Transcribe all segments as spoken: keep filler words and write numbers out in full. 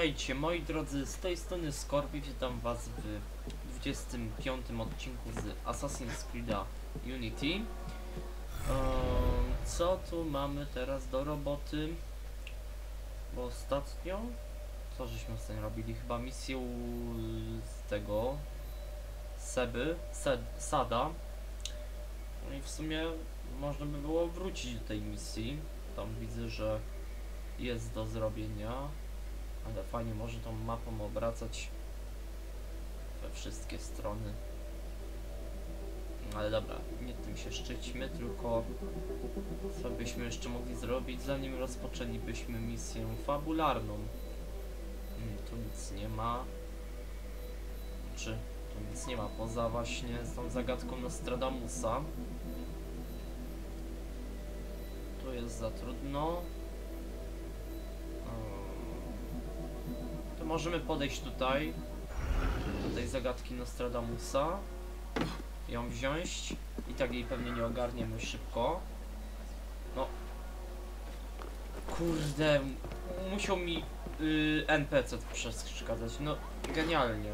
Witajcie moi drodzy, z tej strony Scorpi, witam was w dwudziestym piątym odcinku z Assassin's Creed'a Unity. Eee, co tu mamy teraz do roboty? Bo ostatnio, co żeśmy z tym robili? Chyba misję z tego Seby, Sed, Sada. No i w sumie można by było wrócić do tej misji. Tam widzę, że jest do zrobienia. Ale fajnie może tą mapą obracać we wszystkie strony. Ale dobra, nie tym się szczyćmy, tylko co byśmy jeszcze mogli zrobić, zanim rozpoczęlibyśmy misję fabularną. Hmm, tu nic nie ma. Czy tu nic nie ma poza właśnie z tą zagadką Nostradamusa. Tu jest za trudno. To możemy podejść tutaj do tej zagadki Nostradamusa, ją wziąć i tak jej pewnie nie ogarniemy szybko. No kurde, musiał mi yy, N P C przeszkadzać, no genialnie.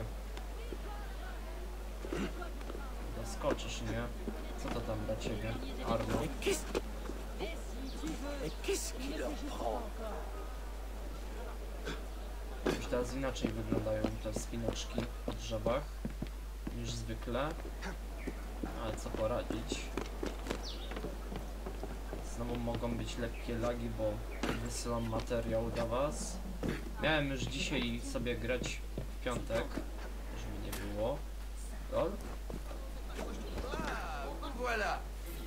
Zaskoczysz, nie? Co to tam dla ciebie, Arno? Już teraz inaczej wyglądają te wspinaczki po drzewach niż zwykle, ale co poradzić. Znowu mogą być lekkie lagi, bo wysyłam materiał dla was. Miałem już dzisiaj sobie grać w piątek, żeby nie było. Lol. Aha.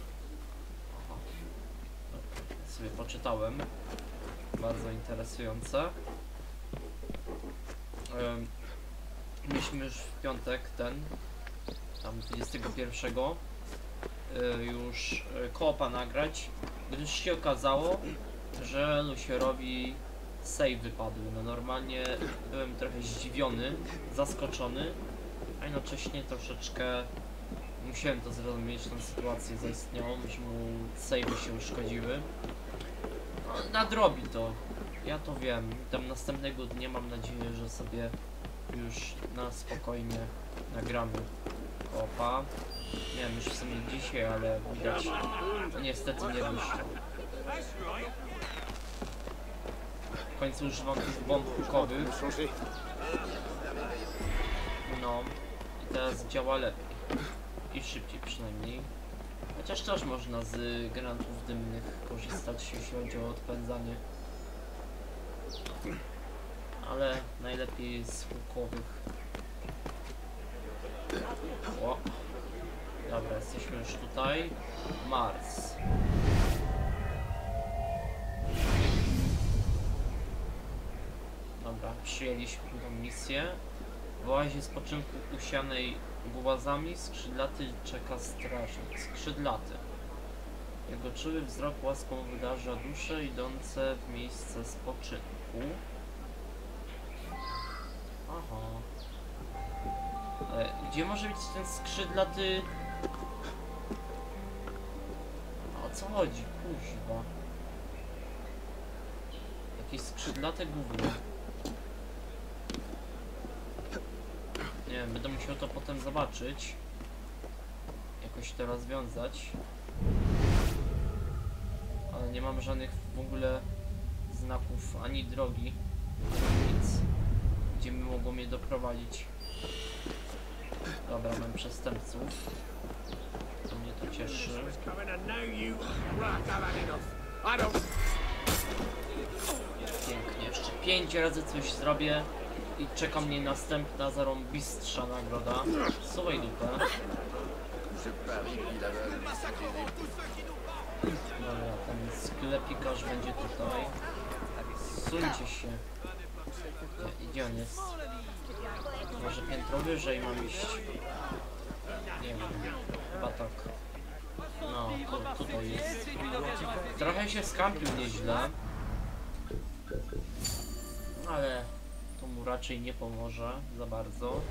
Sobie poczytałem. Bardzo interesujące. Mieliśmy już w piątek ten, tam dwudziestego pierwszego już koopa nagrać, gdyż się okazało, że Lucierowi save wypadły. No normalnie byłem trochę zdziwiony, zaskoczony, a jednocześnie troszeczkę musiałem to zrozumieć, tą sytuację zaistniałą, że mu save'y się uszkodziły. No, nadrobi to. Ja to wiem. Tam następnego dnia mam nadzieję, że sobie już na spokojnie nagramy koopa. Nie wiem, już w sumie dzisiaj, ale widać, no niestety nie wyszło. W końcu używam tych bomb hukowych. No i teraz działa lepiej. I szybciej przynajmniej. Chociaż też można z granatów dymnych korzystać, jeśli chodzi o odpędzanie. Ale najlepiej z hukowych. O. Dobra, jesteśmy już tutaj. Mars. Dobra, przyjęliśmy tą misję. W oazie spoczynku usianej głazami skrzydlaty czeka strażnik. Skrzydlaty. Jego czuły wzrok łaską wydarza dusze idące w miejsce spoczynku. Aha. E, gdzie może być ten skrzydlaty? O co chodzi? Kuźwa. Jakieś skrzydlate gówno. Nie wiem, będę musiał to potem zobaczyć. Jakoś to rozwiązać. Ale nie mam żadnych w ogóle znaków ani drogi, ani nic, gdzie by mogło mnie doprowadzić. Dobra, mam przestępców. To mnie to cieszy. Pięknie. Jeszcze pięć razy coś zrobię i czeka mnie następna zarąbistsza nagroda. Suwaj dupę. Dobra, ten sklepikarz będzie tutaj. Suńcie się. Nie, gdzie on jest? Może piętro wyżej mam iść? Nie wiem, chyba tak. No, tu, tutaj jest. Trochę się skampił nieźle. Ale to mu raczej nie pomoże za bardzo.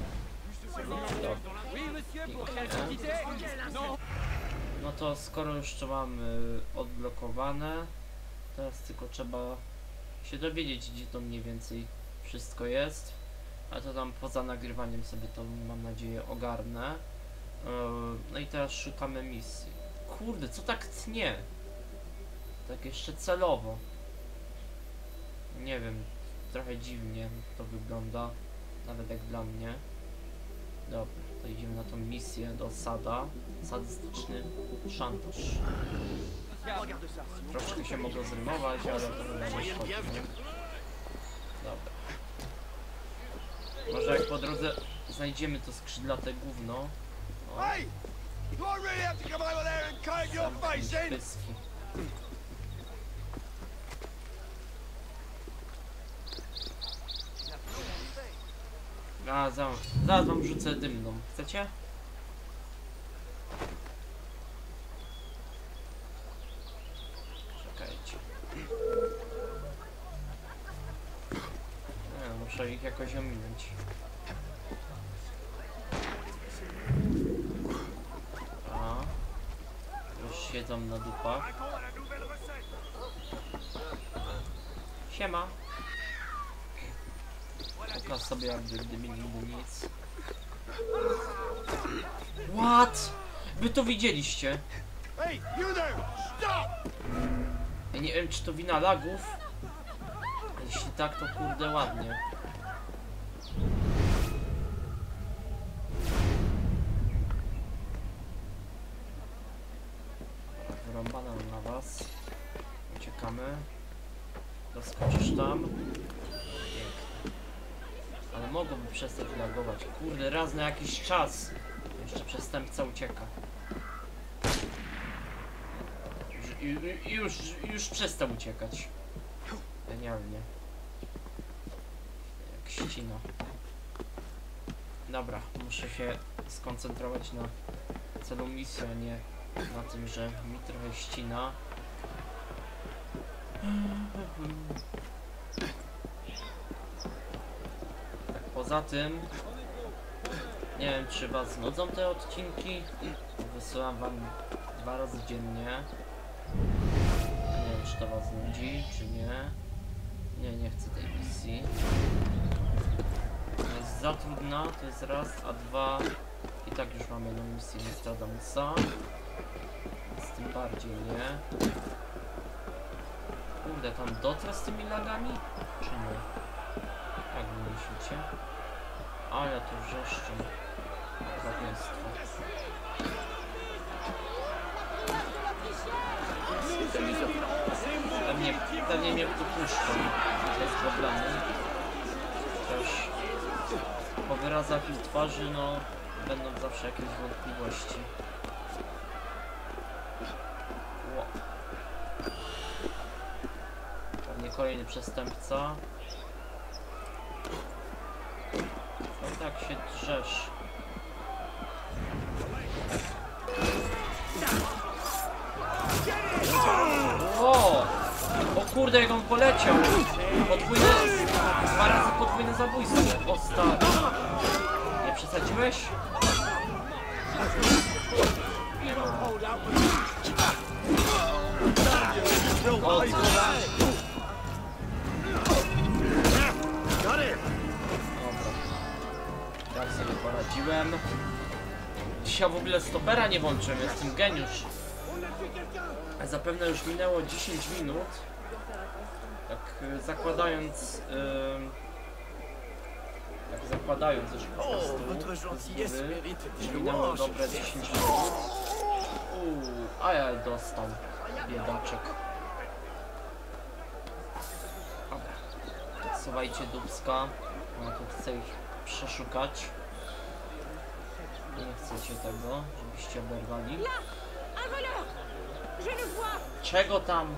No to skoro już to mamy odblokowane, teraz tylko trzeba się dowiedzieć, gdzie to mniej więcej wszystko jest. A to tam poza nagrywaniem sobie to, mam nadzieję, ogarnę. Yy, no i teraz szukamy misji. Kurde, co tak tnie? Tak jeszcze celowo. Nie wiem, trochę dziwnie to wygląda. Nawet jak dla mnie. Dobra, to idziemy na tą misję do Sada. Sadystyczny szantaż. Troszkę się mogło zrymować, ale to chyba nie szkodzi, nie? Dobra. Może jak po drodze znajdziemy to skrzydlate gówno. O. Zamknij pyski. A, za, zaraz wam rzucę dymną. Chcecie? Czekajcie. Nie, muszę ich jakoś ominąć. A, już siedzą na dupach. Siema. Pokaż sobie, jakby gdyby nigdy nic. What? Wy to widzieliście? Ja nie wiem, czy to wina lagów. Jeśli tak, to kurde ładnie. Wyrąbane na was. Uciekamy. Doskoczysz tam. Ale mogłoby przestać lagować. Kurde, raz na jakiś czas. Jeszcze przestępca ucieka. Już, już, już przestał uciekać. Genialnie. Jak ścina. Dobra, muszę się skoncentrować na celu misji, a nie na tym, że mi trochę ścina. Poza tym, nie wiem, czy was nudzą te odcinki. Wysyłam wam dwa razy dziennie. Nie wiem, czy to was nudzi, czy nie. Nie, nie chcę tej misji. Jest za trudna, to jest raz, a dwa. I tak już mamy jedną misję Nostradamusa. Więc tym bardziej nie. Kurde, tam dotrę z tymi lagami? Czy nie? Jak wy myślicie? Ale to wrzeszczą. Zabójstwo. Pewnie, pewnie mnie tu puszczą. Bez problemu. Też po wyrazach ich twarzy, no, będą zawsze jakieś wątpliwości. Wow. Pewnie kolejny przestępca. No tak się drzesz. O! O kurde, jak on poleciał! Podwójne... Dwa razy podwójne zabójstwo. O stary. Nie przesadziłeś? Nie ma. O co? Tak sobie poradziłem. Dzisiaj w ogóle stopera nie włączyłem, jestem geniusz. A zapewne już minęło dziesięć minut. Tak y, zakładając... Y, tak zakładając już po prostu z góry, minęło dobre dziesięć minut. Uuu, a ja dostał, biedaczek. Dobra, odsuwajcie dubska. Ja tu chcę ich przeszukać. Nie chcecie tego, żebyście oberwali. Czego tam?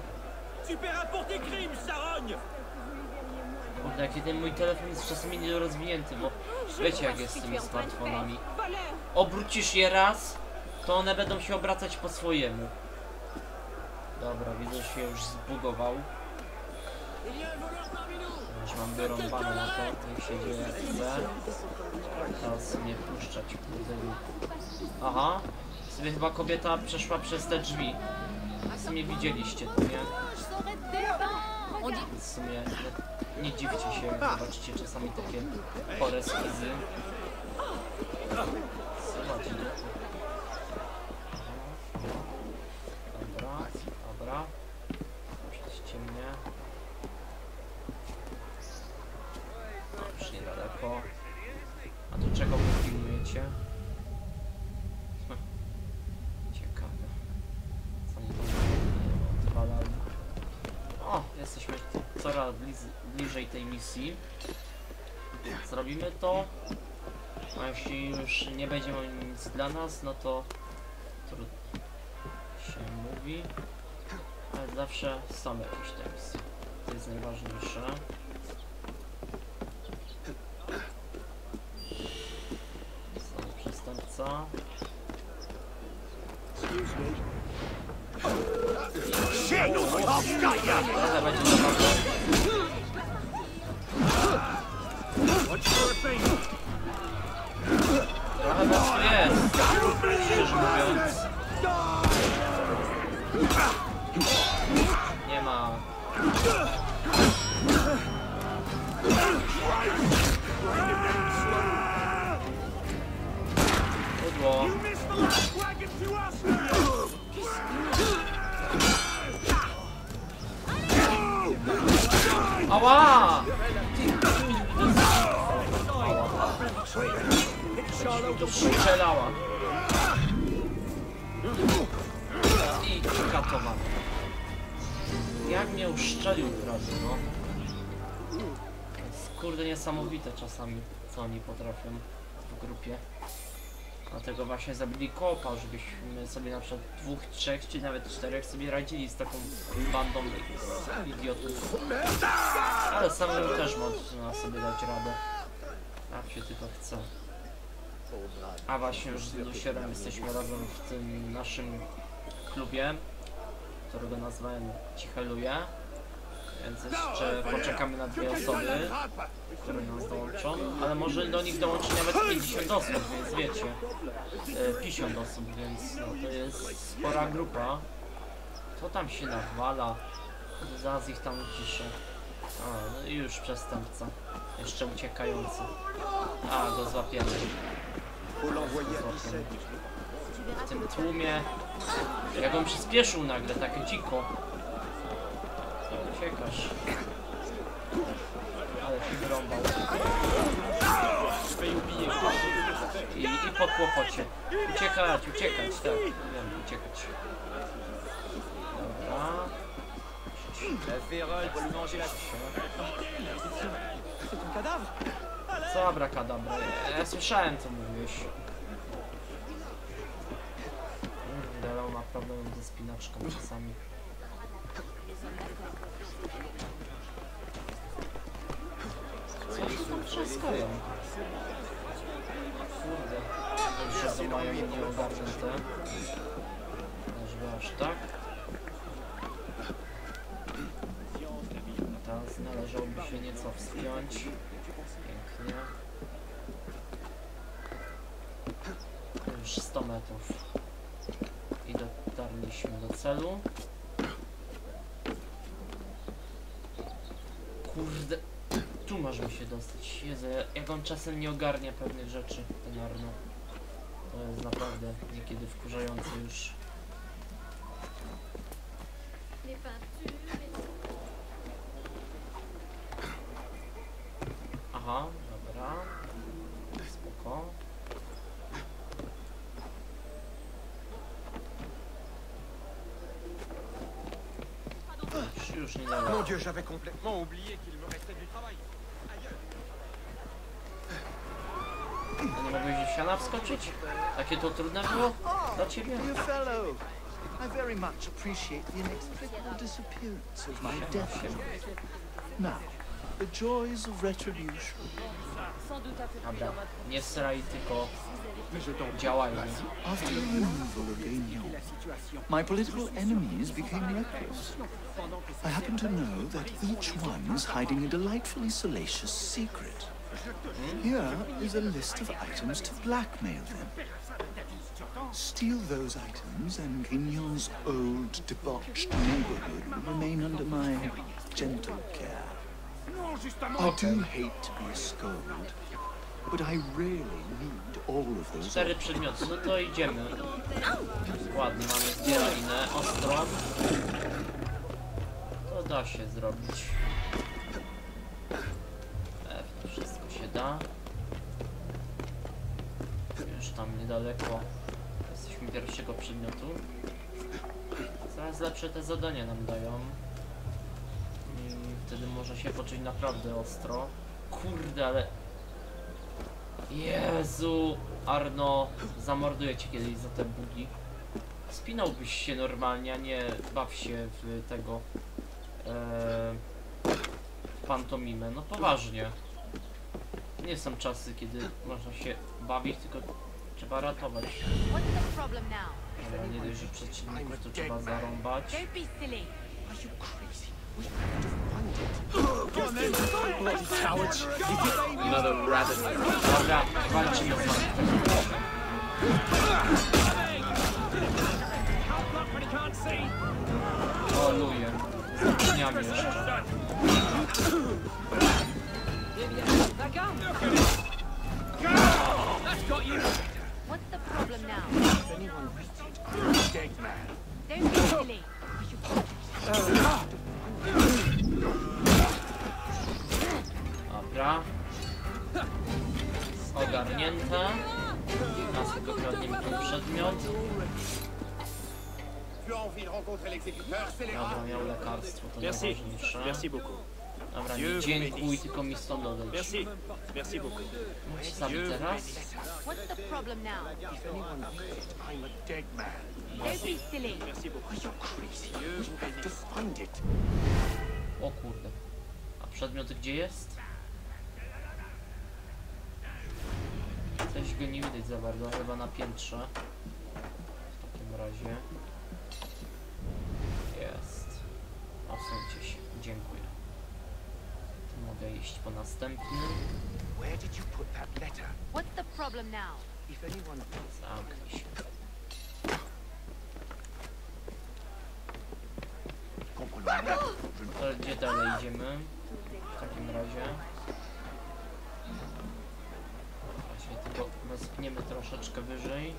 Kurde, jaki ten mój telefon jest czasami niedorozwinięty, bo wiecie jak jest z tymi smartfonami. Obrócisz je raz, to one będą się obracać po swojemu. Dobra, widzę, że się już zbugował. Już mam wyrąbane na to, niech się dzieje jak chce. Teraz nie puszczać, kurde. Aha, sobie chyba kobieta przeszła przez te drzwi. W sumie widzieliście to, nie? Więc w sumie nie, nie dziwcie się, jak zobaczycie czasami takie chore skizy. Zobaczcie. Dobra, dobra. Przejdźcie mnie. No, już niedaleko. A tu czego wy pilnujecie? Ciekawe. Co mi tam odwalali? O, jesteśmy coraz bliz bliżej tej misji. Zrobimy to. A jeśli już nie będzie nic dla nas, no to trudno się mówi. Ale zawsze są jakieś te misje. To jest najważniejsze. Znowu przestępca. Ale będzie zabawne. Trochę was tu jest, szczerze mówiąc. Nie ma. Pudło. Ała! To strzelała. I katowana. Jak mnie uszczelił od razu, no. To jest kurde niesamowite czasami, co oni potrafią w grupie. Dlatego właśnie zabili koopa, żebyśmy sobie na przykład dwóch, trzech, czy nawet czterech sobie radzili z taką bandą idiotów. Ale samemu też można sobie dać radę. Jak się tylko chce. A właśnie już z Lucierem jesteśmy razem w tym naszym klubie, którego nazwałem Cicheluje. Więc jeszcze poczekamy na dwie osoby, które nas dołączą, ale może do nich dołączy nawet pięćdziesiąt osób, więc wiecie, pięćdziesiąt osób, więc no, to jest spora grupa. To tam się nawala, zaraz ich tam ciszę. A, no i już przestępca, jeszcze uciekający. A, go złapiemy. W tym tłumie, jak on przyspieszył nagle, tak dziko. Uciekasz. Ale się wyrąbał. I, I po kłopocie. Uciekać, uciekać, tak. Wiem, uciekać. Dobra. Co abrakadabra? Ja, ja słyszałem, co mówiłeś. Dalej ma problem ze spinaczką czasami. Co tam trzaskają? Kurde, to już są mają nieogarnięte. Żeby aż tak. Teraz należałoby się nieco wspiąć. Pięknie. Już sto metrów. I dotarliśmy do celu. Kurde. Tu możemy się dostać. Jezu, jak on czasem nie ogarnia pewnych rzeczy, ten Arno. To jest naprawdę niekiedy wkurzające już. Aha, dobra. Spoko. Już, już nie dalej. Mon Dieu, j'avais complètement oublié qu'il me restait du travail. A nie mogłeś gdzieś siana wskoczyć? Takie to trudne było dla ciebie? Dear fellow, I very much appreciate the inexplicable disappearance of my death lord. Now, the joys of retribution. Dobra, nie sraj, tylko działajmy. After the removal of Guignon, my political enemies became reckless. I happen to know that each one is hiding a delightfully salacious secret. Here is a list of items to blackmail them. Steal those items and Guignon's old, debauched neighborhood will remain under my gentle care. I do hate to be a scold, but I really need all of those. Cztery przedmioty, no to idziemy. Ładnie, mamy zbieraninę, ostrą. To da się zrobić. Pewnie wszystko się da. Już tam niedaleko jesteśmy pierwszego przedmiotu. Coraz lepsze te zadania nam dają. I wtedy można się poczuć naprawdę ostro. Kurde, ale... Jezu, Arno, zamorduję cię kiedyś za te bugi. Spinałbyś się normalnie, a nie baw się w tego... E, w pantomimę, no poważnie. Nie są czasy, kiedy można się bawić, tylko trzeba ratować. Dobra, nie dość, że przeciwników to trzeba zarąbać. Dobra, walczymy z wami. O luje, z dniami jeszcze. What's the problem now? Don't be silly. Dobra. Ogarnięte. Teraz tylko kradniemy ten przedmiot. Dobra, miał lekarstwo, to najważniejsze. Merci beaucoup. Dobra, nie dziękuj, tylko mi stąd odejdź. Merci. Merci beaucoup. Mogę się zabić teraz? What's the problem now? I'm a dead man. Don't be silly. Merci beaucoup. Dieu vous bénisse. To find it. O kurde. A przedmiot gdzie jest? Coś go nie widać za bardzo, chyba na piętrze. W takim razie. Jest. Osuńcie się. Dziękuję. Tu mogę iść po następny. Where did you put that letter? What's the problem now? If anyone Zamknij się. To gdzie dalej idziemy? W takim razie. Właśnie tylko wespniemy troszeczkę wyżej.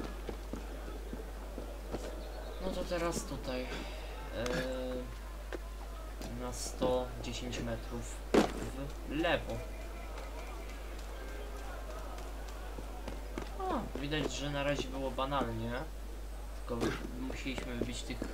No to teraz tutaj. Yy, na sto dziesięć metrów w lewo. O, widać, że na razie było banalnie. Tylko musieliśmy wybić tych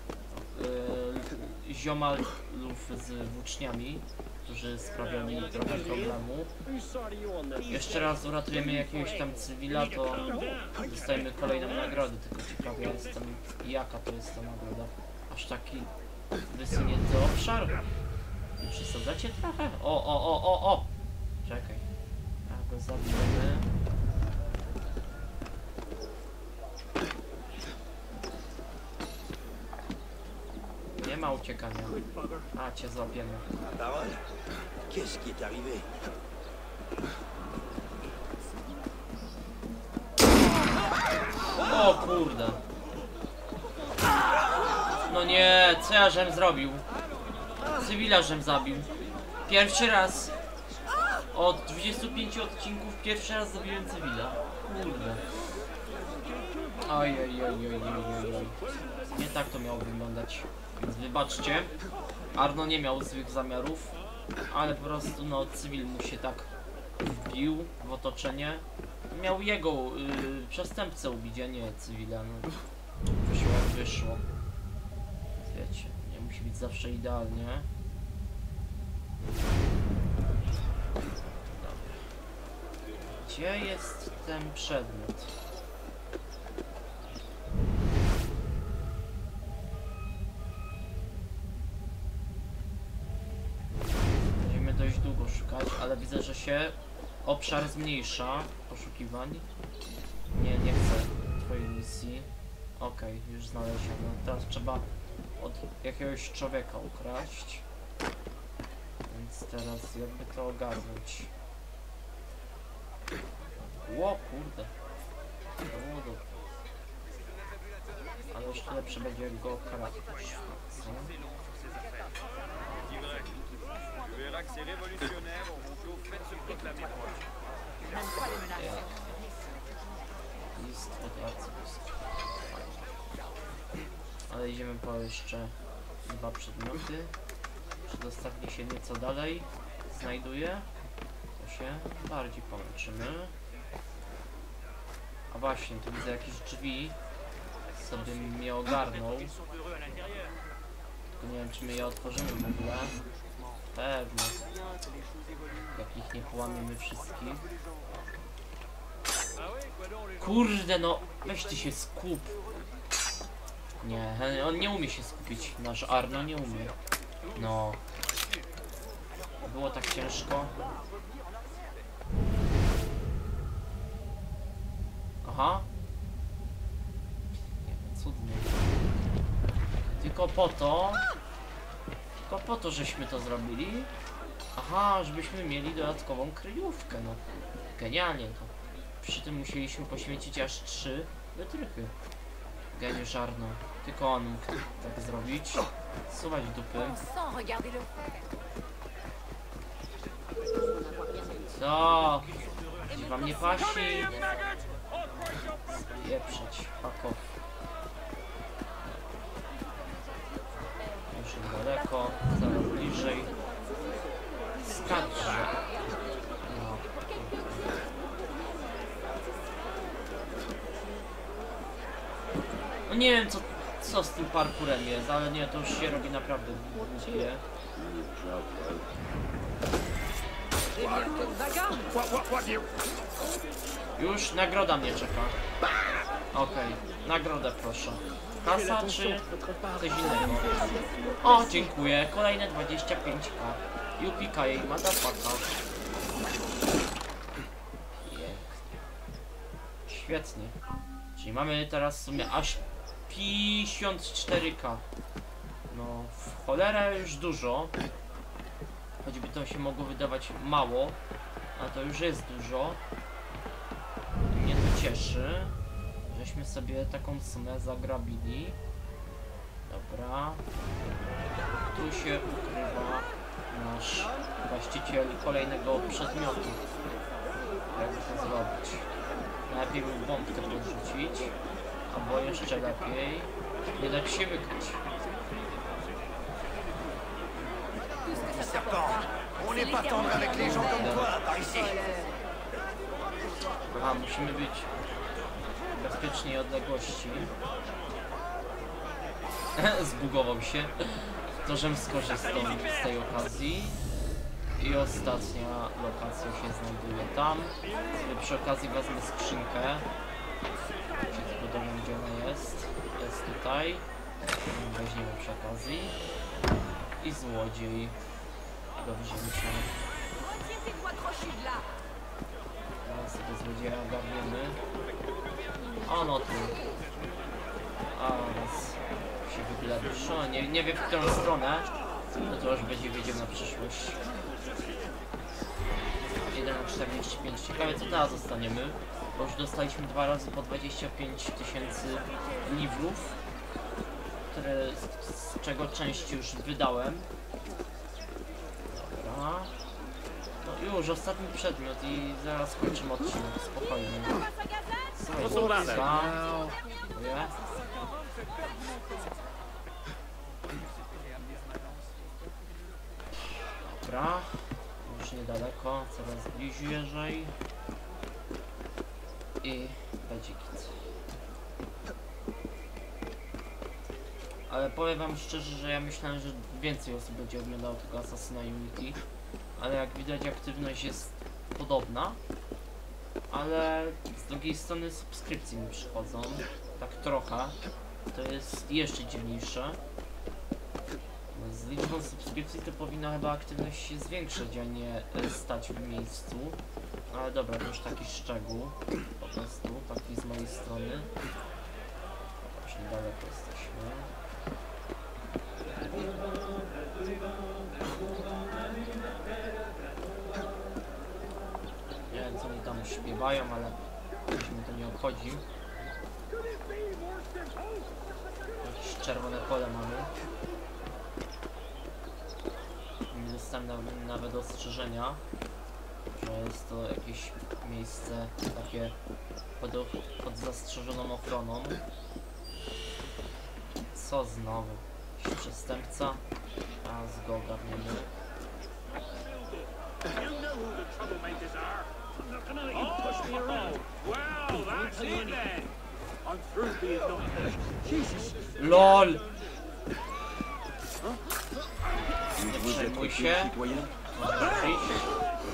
yy, ziomalów z włóczniami, którzy sprawiali trochę problemu. Jeszcze raz uratujemy jakiegoś tam cywila, to dostajemy kolejną nagrodę, tylko ciekawy jestem, jaka to jest ta nagroda. Aż taki wysunięty obszar. Nie przesadzacie trochę? O, o, o, o, o! Czekaj. Jak go zabijemy. Nie ma uciekania. A, cię złapiemy. Parole? Qu'est-ce qui est arrivé? O kurde. No nie, co ja żem zrobił? Cywila żem zabił. Pierwszy raz. Od dwudziestu pięciu odcinków pierwszy raz zabiłem cywila. Kurde. Oj, oj, oj, oj, oj, oj. Nie tak to miało wyglądać. Więc wybaczcie. Arno nie miał złych zamiarów, ale po prostu no cywil mu się tak wbił w otoczenie. Miał jego yy, przestępcę ubić, a nie cywila. No. Wyszło jak wyszło. Wiecie, nie musi być zawsze idealnie. Dobra. Gdzie jest ten przedmiot? Będziemy dość długo szukać, ale widzę, że się obszar zmniejsza poszukiwań. Nie, nie chcę twojej misji. Okej, okay, już znaleziono. Teraz trzeba od jakiegoś człowieka ukraść. Więc teraz jakby to ogarnąć. Ło, kurde. O, dobra. Ale jeszcze lepsze będzie go kraść. Co? crois que ces révolutionnaires auront tôt fait de se proclamer roi. Même pas les menaces. List od arcybiskupa. Ale idziemy po jeszcze dwa przedmioty. Przedostatni się nieco dalej znajduje. To się bardziej pomęczymy. A właśnie, tu widzę jakieś drzwi. Sobie mnie ogarnął. Tylko nie wiem, czy my je otworzymy w ogóle. Pewnie. Jak ich nie połamiemy wszystkich. Kurde no, weź ty się skup. Nie, on nie umie się skupić. Nasz Arno nie umie. No. Było tak ciężko. Aha. Nie, cudnie. Tylko po to... Tylko po to, żeśmy to zrobili. Aha, żebyśmy mieli dodatkową kryjówkę, no. Genialnie to. Przy tym musieliśmy poświęcić aż trzy wytrychy. Geniusz Arno. Tylko on mógł tak zrobić. Suwać dupy. Sans regarder le faire. Co? Gdzie wam nie pasi? Spieprzeć. Fuck off. Już niedaleko. Zaraz bliżej. Skacze. No. No nie wiem co, co z tym parkurem jest, ale nie, to już się robi naprawdę dzieje. Już nagroda mnie czeka. Okej, okay. Nagrodę proszę. Kasa czy coś innego? O, dziękuję. Kolejne dwadzieścia pięć ka. Yupika jej madafaka. Świetnie. Czyli mamy teraz w sumie aż pięćdziesiąt cztery ka. No, w cholerę już dużo. Choćby to się mogło wydawać mało, a to już jest dużo. Mnie to cieszy, żeśmy sobie taką sumę zagrabili. Dobra. Tu się ukrywa nasz właściciel kolejnego przedmiotu. Jakby to zrobić? Najlepiej by bombkę podrzucić, albo jeszcze lepiej nie dać się wykryć. Serpent, on n'est pas tendre avec les gens comme toi, par ici. Aha, musimy być w bezpiecznej odległości. Zbugował się. To, żem skorzystał z tej okazji. I ostatnia lokacja się znajduje tam. Sobie przy okazji wezmę skrzynkę. Się tylko dowiem, gdzie ona jest. Jest tutaj. Weźmiemy przy okazji. I złodziej. Do wzięcia. Teraz sobie złodzieja ogarniemy. O no tu. A nas się wygląda. Nie, nie wiem w którą stronę. No to już będzie wiedział na przyszłość. jeden na czterdzieści pięć. Ciekawe co teraz dostaniemy. Bo już dostaliśmy dwa razy po dwadzieścia pięć tysięcy liwrów. Które, z, z czego część już wydałem. Dobra. No już ostatni przedmiot i zaraz kończymy odcinek. Spokojnie. Słuchaj, dziękuję. Dobra. Już niedaleko, coraz bliżej. I będzie git. Ale powiem wam szczerze, że ja myślałem, że więcej osób będzie oglądało tego Assassina Unity. Ale jak widać aktywność jest podobna. Ale z drugiej strony subskrypcje mi przychodzą. Tak trochę. To jest jeszcze dziwniejsze. Z liczbą subskrypcji to powinna chyba aktywność się zwiększyć, a nie stać w miejscu. Ale dobra, to już taki szczegół. Po prostu, taki z mojej strony. Już niedaleko jesteśmy. Nie wiem co oni tam śpiewają, ale mnie to nie obchodzi. Jakieś czerwone pole mamy. dostałem nawet, nawet ostrzeżenia, że jest to jakieś miejsce takie pod, pod zastrzeżoną ochroną. Co znowu? Jakiś przestępca? A z go ogarniemy. You know who the troublemakers are. I'm not gonna let you push me around. Well, that's it then. I'm through being naughty. Jesus. LOL! Nie Vous êtes przejmuj qui, się. citoyen? Może przyjść.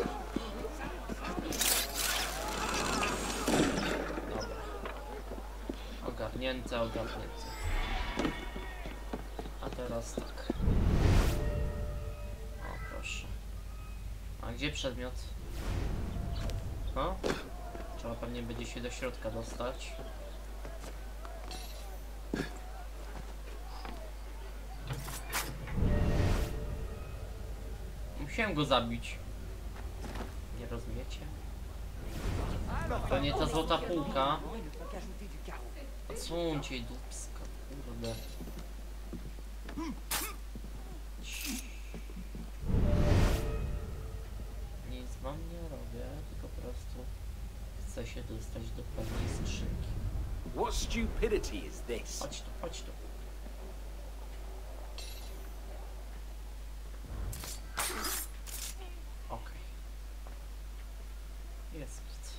Dobra. Ogarnięte, ogarnięte. A teraz tak. O, proszę. A gdzie przedmiot? O? Trzeba pewnie będzie się do środka dostać. Musiałem go zabić. Nie rozumiecie? To nie ta złota półka. Odsuńcie jej dupska, kurde. Nic wam nie robię, tylko po prostu chcę się dostać do pewnej skrzynki. What stupidity is this? Chodź tu, chodź tu. Okej. Jest git.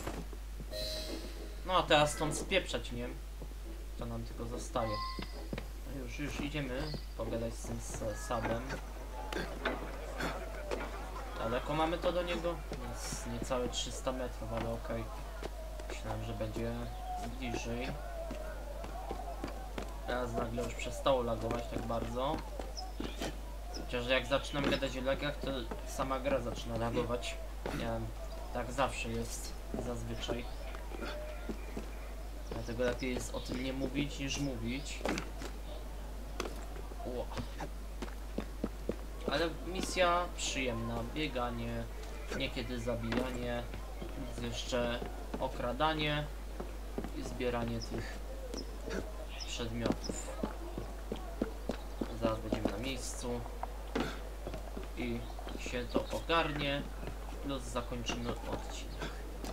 No a teraz stąd spieprzać, nie? To nam tylko zostaje. No już, już idziemy pogadać z tym s- Sabem. Daleko mamy to do niego? Jest niecałe trzysta metrów, ale okej. Myślałem, że będzie bliżej. Teraz nagle już przestało lagować tak bardzo. Chociaż jak zaczynam gadać o lagach, to sama gra zaczyna lagować. Nie wiem, tak zawsze jest, zazwyczaj. Dlatego lepiej jest o tym nie mówić, niż mówić. Ło. Ale misja przyjemna, bieganie, niekiedy zabijanie, jeszcze okradanie i zbieranie tych przedmiotów. Zaraz będziemy na miejscu i się to ogarnie, plus zakończymy odcinek.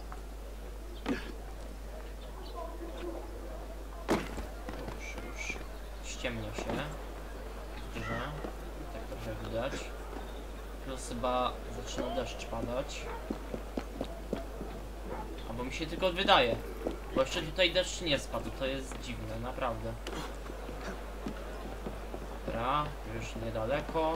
Już, już ściemnia się w grze, tak trochę widać. Plus chyba zaczyna deszcz padać. Albo mi się tylko wydaje, bo jeszcze tutaj deszcz nie spadł, to jest dziwne, naprawdę. Dobra, już niedaleko.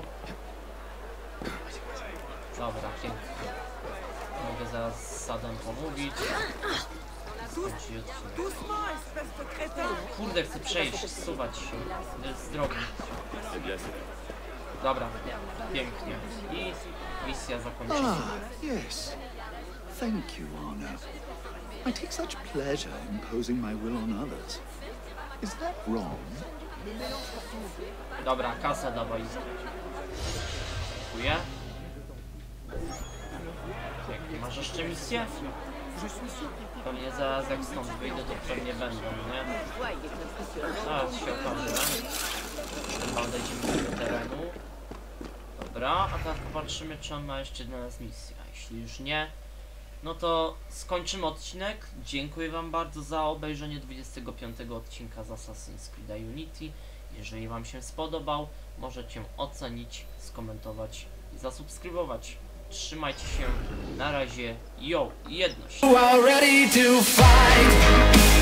Dobra, pięknie. Mogę zaraz z Sadem pomówić. Skończyć odcinek. Kurde, chcę przejść, zsuwać się. Z drogi. Dobra, pięknie. I misja zakończona. Ah, yes. Thank you, Arno. I take such pleasure imposing my will on others. Is that wrong? Dobra, kasę dawaj. Dziękuję. Pięknie. Masz jeszcze misję? Pewnie zaraz jak stąd wyjdę, to pewnie będą, nie? Zaraz się okaże. Chyba odejdziemy do terenu. Dobra, a teraz popatrzymy, czy on ma jeszcze dla nas misję. A jeśli już nie, no to skończymy odcinek. Dziękuję wam bardzo za obejrzenie dwudziestego piątego odcinka z Assassin's Creed Unity. Jeżeli wam się spodobał, możecie ocenić, skomentować i zasubskrybować. Trzymajcie się, na razie, yo, jedność! You are ready to fight.